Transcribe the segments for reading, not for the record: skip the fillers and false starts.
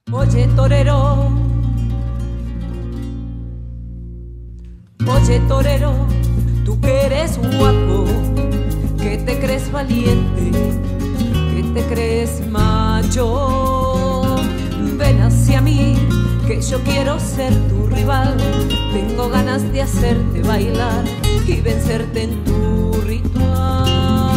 Oye torero, tú que eres guapo, que te crees valiente, que te crees macho, ven hacia mí, que yo quiero ser tu rival. Tengo ganas de hacerte bailar y vencerte en tu ritual.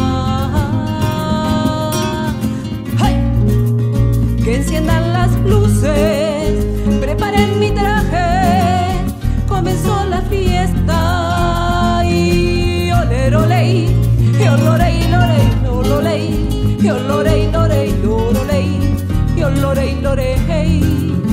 ¡Hey! Que enciendan las luces, preparen mi traje, comenzó la fiesta y olé, olé, y oloré, oloré, oloré, y oloré, oloré, oloré, y oloré, oloré, hey.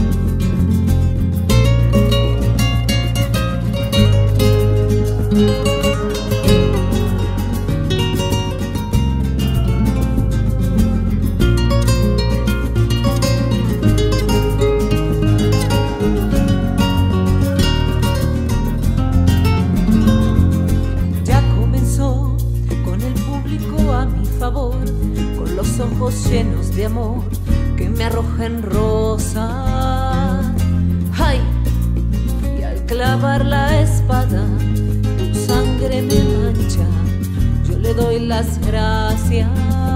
Con los ojos llenos de amor que me arrojan rosa. ¡Ay! Y al clavar la espada, tu sangre me mancha, yo le doy las gracias.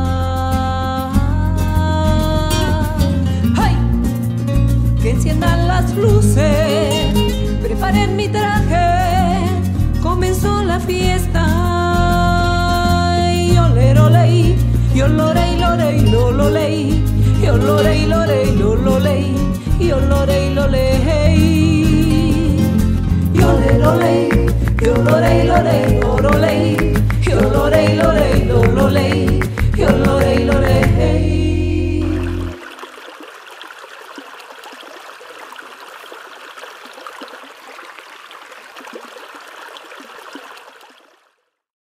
¡Ay! Que enciendan las luces, preparen mi traje, comenzó la fiesta. Yo lorei, lorei, lo lolei, yo lorei, lorei, lo lolei, yo lorei, lolei, yo le lolei, yo lorei, lorei, lo lolei, yo lorei, lorei, lo